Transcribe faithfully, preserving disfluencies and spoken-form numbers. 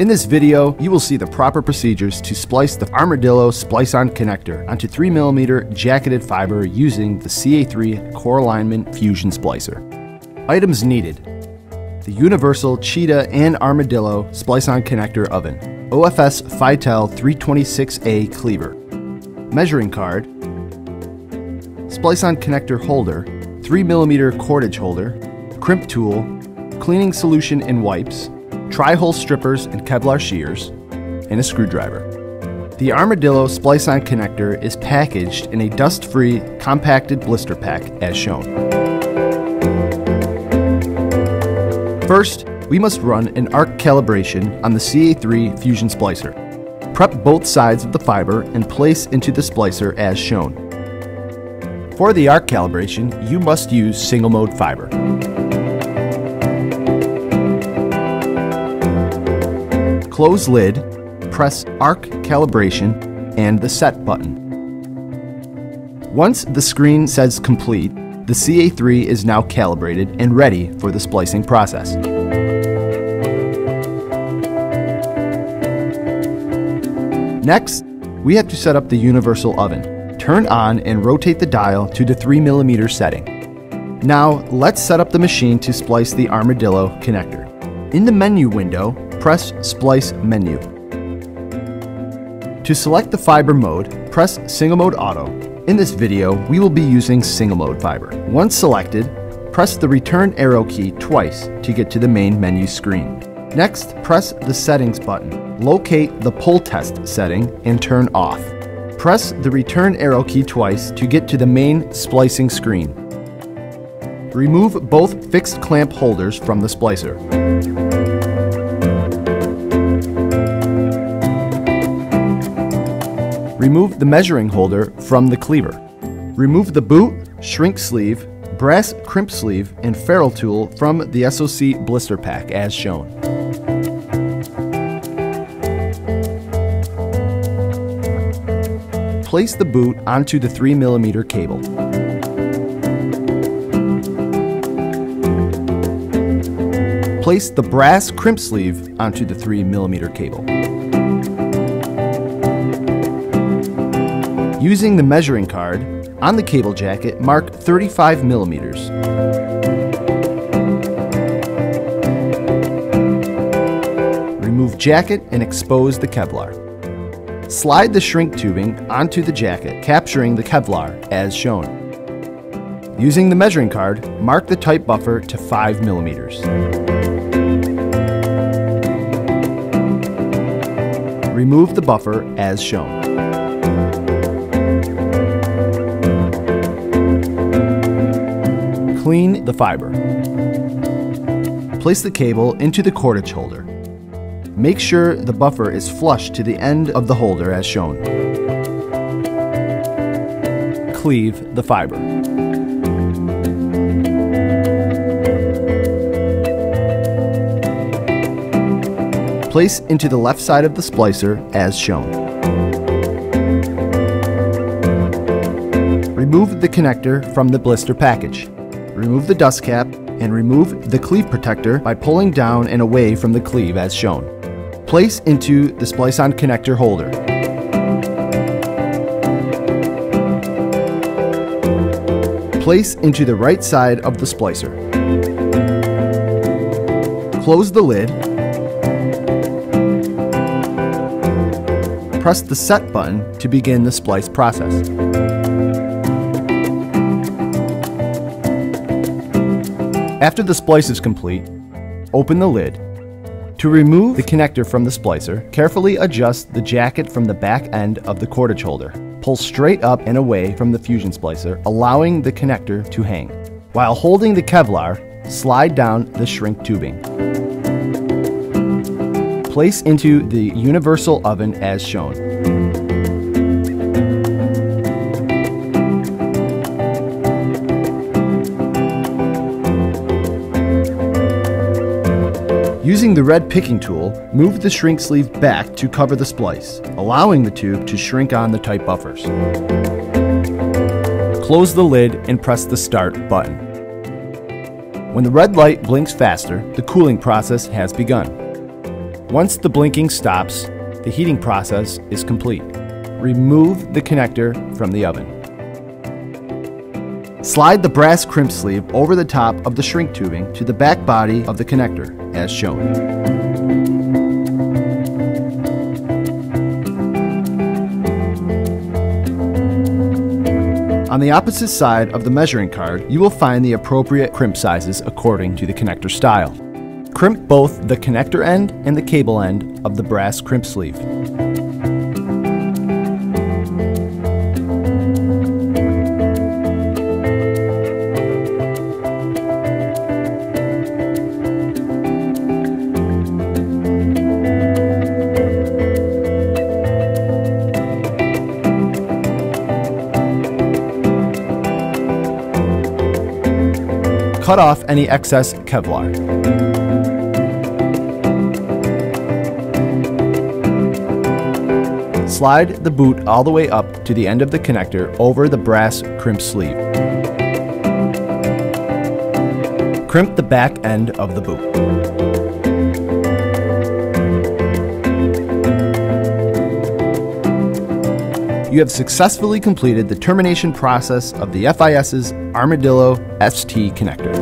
In this video, you will see the proper procedures to splice the Armordillo Splice-On Connector onto three millimeter jacketed fiber using the C A three core alignment fusion splicer. Items needed: the universal Cheetah and Armordillo Splice-On Connector oven, O F S F I T E L three twenty-six A cleaver, measuring card, Splice-On Connector holder, three millimeter cordage holder, crimp tool, cleaning solution and wipes, tri-hole strippers and Kevlar shears, and a screwdriver. The Armordillo Splice-On Connector is packaged in a dust-free, compacted blister pack as shown. First, we must run an arc calibration on the C A three Fusion Splicer. Prep both sides of the fiber and place into the splicer as shown. For the arc calibration, you must use single-mode fiber. Close lid, press arc calibration and the set button. Once the screen says complete, the C A three is now calibrated and ready for the splicing process. Next, we have to set up the universal oven. Turn on and rotate the dial to the three millimeter setting. Now, let's set up the machine to splice the Armordillo connector. In the menu window, press Splice Menu. To select the fiber mode, press Single Mode Auto. In this video, we will be using Single Mode Fiber. Once selected, press the return arrow key twice to get to the main menu screen. Next, press the Settings button. Locate the Pull Test setting and turn off. Press the return arrow key twice to get to the main splicing screen. Remove both fixed clamp holders from the splicer. Remove the measuring holder from the cleaver. Remove the boot, shrink sleeve, brass crimp sleeve, and ferrule tool from the S O C blister pack as shown. Place the boot onto the three millimeter cable. Place the brass crimp sleeve onto the three millimeter cable. Using the measuring card, on the cable jacket, mark thirty-five millimeters. Remove jacket and expose the Kevlar. Slide the shrink tubing onto the jacket, capturing the Kevlar as shown. Using the measuring card, mark the tight buffer to five millimeters. Remove the buffer as shown. Clean the fiber. Place the cable into the cordage holder. Make sure the buffer is flush to the end of the holder as shown. Cleave the fiber. Place into the left side of the splicer as shown. Remove the connector from the blister package. Remove the dust cap and remove the cleave protector by pulling down and away from the cleave as shown. Place into the Splice-On Connector holder. Place into the right side of the splicer. Close the lid. Press the set button to begin the splice process. After the splice is complete, open the lid. To remove the connector from the splicer, carefully adjust the jacket from the back end of the cordage holder. Pull straight up and away from the fusion splicer, allowing the connector to hang. While holding the Kevlar, slide down the shrink tubing. Place into the universal oven as shown. Using the red picking tool, move the shrink sleeve back to cover the splice, allowing the tube to shrink on the tight buffers. Close the lid and press the start button. When the red light blinks faster, the cooling process has begun. Once the blinking stops, the heating process is complete. Remove the connector from the oven. Slide the brass crimp sleeve over the top of the shrink tubing to the back body of the connector, as shown. On the opposite side of the measuring card, you will find the appropriate crimp sizes according to the connector style. Crimp both the connector end and the cable end of the brass crimp sleeve. Cut off any excess Kevlar. Slide the boot all the way up to the end of the connector over the brass crimp sleeve. Crimp the back end of the boot. You have successfully completed the termination process of the F I S's Armordillo S T connector.